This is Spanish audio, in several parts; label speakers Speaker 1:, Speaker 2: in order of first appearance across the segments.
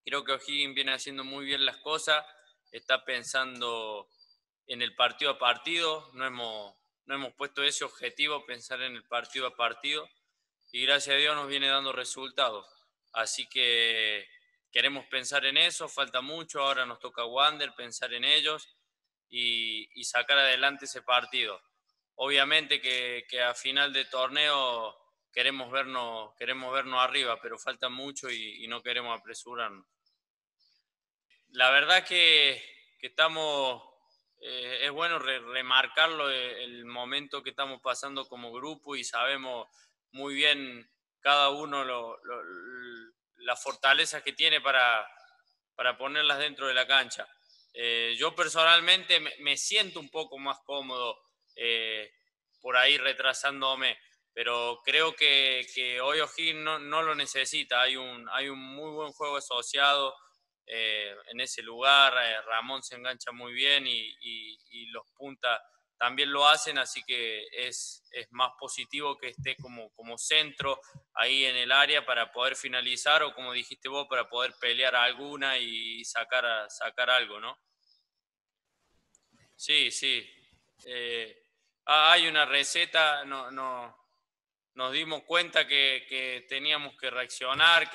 Speaker 1: Creo que O'Higgins viene haciendo muy bien las cosas, está pensando en el partido a partido, no hemos puesto ese objetivo, pensar en el partido a partido, y gracias a Dios nos viene dando resultados. Así que queremos pensar en eso, falta mucho, ahora nos toca a Wander pensar en ellos y sacar adelante ese partido. Obviamente que a final de torneo queremos vernos arriba, pero falta mucho y no queremos apresurarnos. La verdad que estamos, es bueno remarcarlo, el momento que estamos pasando como grupo y sabemos muy bien cada uno las fortalezas que tiene para ponerlas dentro de la cancha. Yo personalmente me siento un poco más cómodo eh, por ahí retrasándome, pero creo que hoy O'Higgins no lo necesita. Hay un muy buen juego asociado en ese lugar. Ramón se engancha muy bien y los puntas también lo hacen, así que es más positivo que esté como centro ahí en el área para poder finalizar o como dijiste vos, para poder pelear alguna y sacar algo, ¿no? Sí, sí. Hay una receta, nos dimos cuenta que teníamos que reaccionar,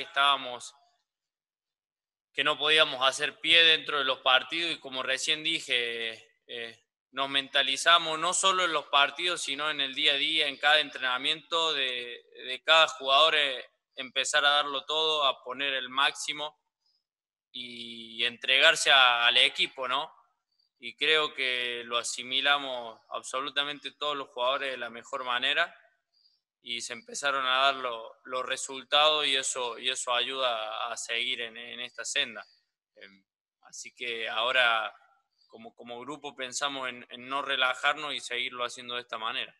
Speaker 1: que no podíamos hacer pie dentro de los partidos y como recién dije, nos mentalizamos no solo en los partidos, sino en el día a día, en cada entrenamiento de cada jugador, empezar a darlo todo, a poner el máximo y entregarse al equipo, ¿no? Y creo que lo asimilamos absolutamente todos los jugadores de la mejor manera y se empezaron a dar los resultados y eso ayuda a seguir en esta senda. Así que ahora como grupo pensamos en no relajarnos y seguirlo haciendo de esta manera.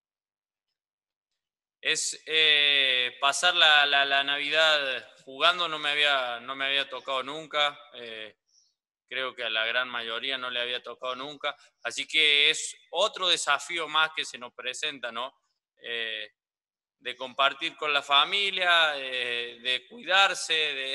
Speaker 1: Es pasar la Navidad jugando no me había tocado nunca. Creo que a la gran mayoría no le había tocado nunca. Así que es otro desafío más que se nos presenta, ¿no? De compartir con la familia, de cuidarse,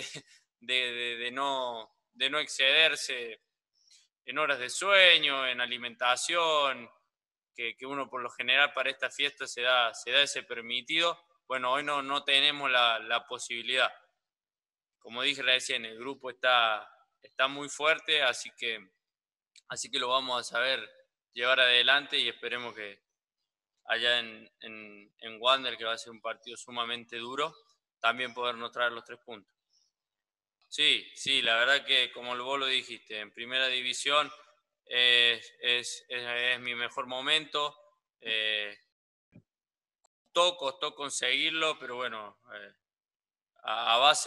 Speaker 1: de no excederse en horas de sueño, en alimentación, que uno por lo general para esta fiesta se da ese permitido. Bueno, hoy no tenemos la posibilidad. Como dije recién, el grupo está muy fuerte, así que lo vamos a saber llevar adelante y esperemos que allá en Wander, que va a ser un partido sumamente duro, también podernos traer los 3 puntos. Sí, sí, la verdad que como vos lo dijiste, en primera división es mi mejor momento. Costó conseguirlo, pero bueno, a base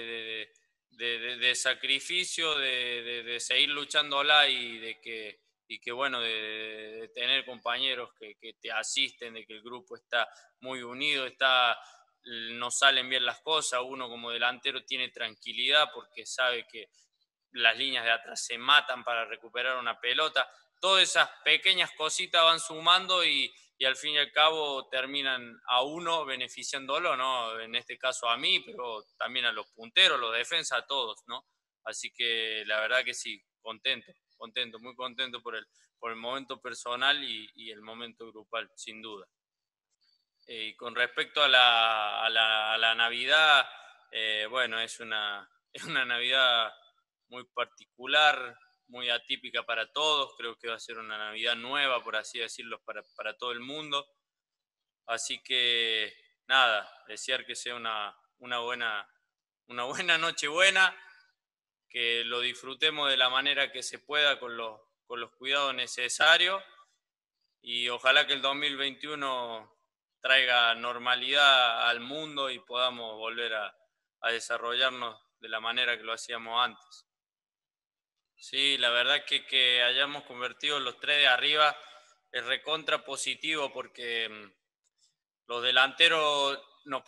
Speaker 1: de sacrificio, de seguir luchándola y que bueno, de tener compañeros que te asisten, de que el grupo está muy unido, no salen bien las cosas, uno como delantero tiene tranquilidad porque sabe que las líneas de atrás se matan para recuperar una pelota. Todas esas pequeñas cositas van sumando y al fin y al cabo terminan a uno beneficiándolo, ¿no? En este caso a mí, pero también a los punteros, los defensas, a todos, ¿no? Así que la verdad que sí, muy contento por el momento personal y el momento grupal, sin duda. Y con respecto a a la Navidad, bueno, es una Navidad muy particular, muy atípica para todos. Creo que va a ser una Navidad nueva, por así decirlo, para todo el mundo. Así que nada, desear que sea una buena Nochebuena, que lo disfrutemos de la manera que se pueda con los cuidados necesarios y ojalá que el 2021 traiga normalidad al mundo y podamos volver a desarrollarnos de la manera que lo hacíamos antes. Sí, la verdad que hayamos convertido los 3 de arriba es recontra positivo porque los delanteros nos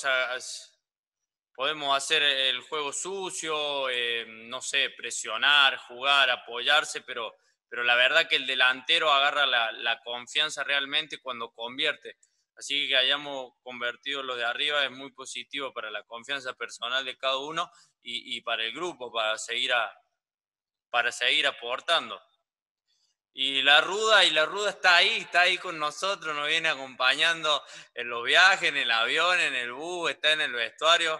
Speaker 1: podemos hacer el juego sucio, no sé, presionar, jugar, apoyarse, pero la verdad que el delantero agarra la confianza realmente cuando convierte. Así que hayamos convertido lo de arriba es muy positivo para la confianza personal de cada uno y para el grupo, para seguir aportando. Y la Ruda está ahí con nosotros, nos viene acompañando en los viajes, en el avión, en el bus, está en el vestuario.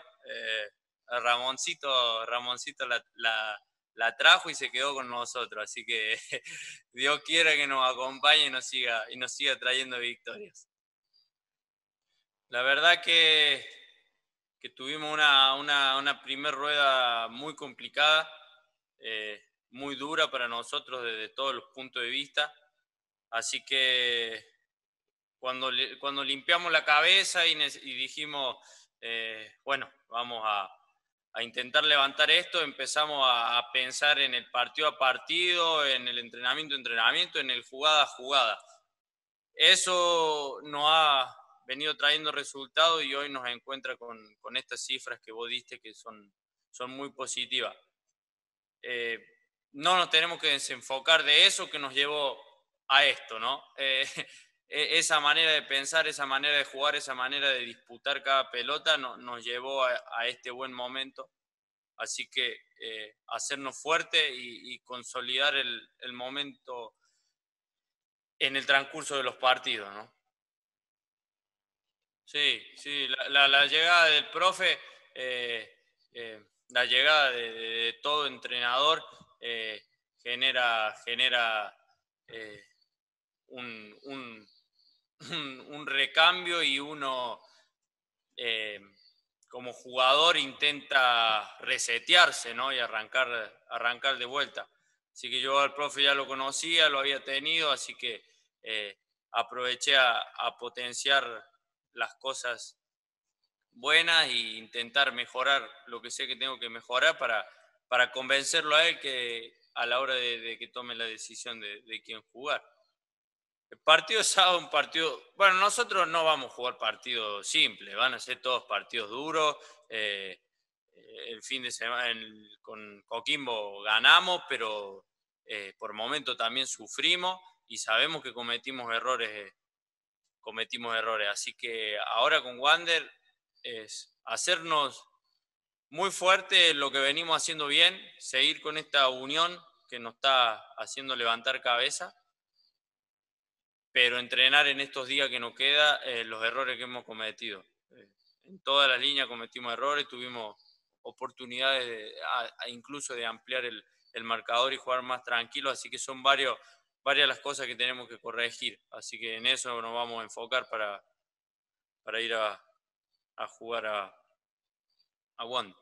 Speaker 1: Ramoncito la trajo y se quedó con nosotros, así que Dios quiera que nos acompañe y nos siga trayendo victorias. La verdad que tuvimos una primer rueda muy complicada, muy dura para nosotros desde todos los puntos de vista. Así que cuando limpiamos la cabeza y dijimos, bueno, vamos a intentar levantar esto, empezamos a pensar en el partido a partido, en el entrenamiento a entrenamiento, en el jugada a jugada. Eso nos ha venido trayendo resultados y hoy nos encuentra con estas cifras que vos diste que son muy positivas. Eh, no nos tenemos que desenfocar de eso que nos llevó a esto, ¿no? Esa manera de pensar, esa manera de jugar, esa manera de disputar cada pelota nos llevó a este buen momento. Así que hacernos fuerte y consolidar el momento en el transcurso de los partidos, ¿no? Sí, sí, la llegada del profe, la llegada de todo entrenador eh, genera eh, un, un- un recambio y uno eh, como jugador intenta resetearse, ¿no? Y arrancar de vuelta. Así que yo al profe ya lo conocía, lo había tenido, así que eh, aproveché a potenciar las cosas buenas e intentar mejorar lo que sé que tengo que mejorar para convencerlo a él que a la hora de que tome la decisión de quién jugar. El partido de sábado, un partido, bueno, nosotros no vamos a jugar partidos simples, van a ser todos partidos duros. eh, el fin de semana con Coquimbo ganamos, pero por momento también sufrimos y sabemos que cometimos errores. Así que ahora con Wander es hacernos muy fuerte lo que venimos haciendo bien, seguir con esta unión que nos está haciendo levantar cabeza, pero entrenar en estos días que nos queda los errores que hemos cometido. En todas las líneas cometimos errores, tuvimos oportunidades incluso de ampliar el marcador y jugar más tranquilo, así que son varias las cosas que tenemos que corregir, así que en eso nos vamos a enfocar para ir a jugar a Wanda.